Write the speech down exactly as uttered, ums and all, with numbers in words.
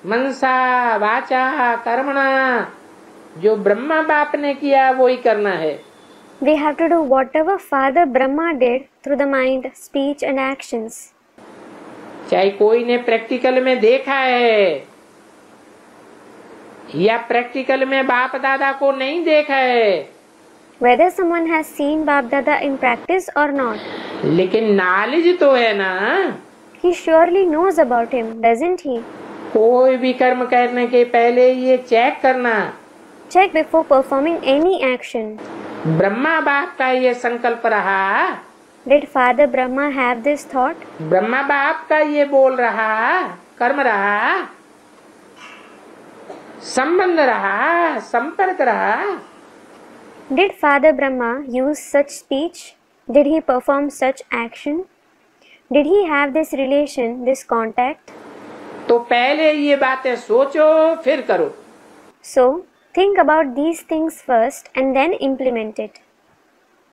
मनसा वाचा कर्मणा, जो ब्रह्मा बाप ने किया वो ही करना है। We have to do whatever Father Brahma did through the mind, speech and actions. चाहे कोई ने प्रैक्टिकल में देखा है या प्रैक्टिकल में बाप दादा को नहीं देखा है, Whether someone has seen Bap Dada in practice or not, लेकिन नॉलेज तो है ना। he surely knows about him, doesn't he? कोई भी कर्म करने के पहले ये चेक करना, Check before performing any action. Brahma बाप का ये संकल्प रहा, Did Father Brahma have this thought? Brahma बाप का ये बोल रहा, कर्म रहा, संबंध रहा, संपर्क रहा। Did Father Brahma use such speech? Did he perform such action? Did he have this relation, this contact? तो पहले ये बातें सोचो फिर करो। So, think about these things first and then implement it.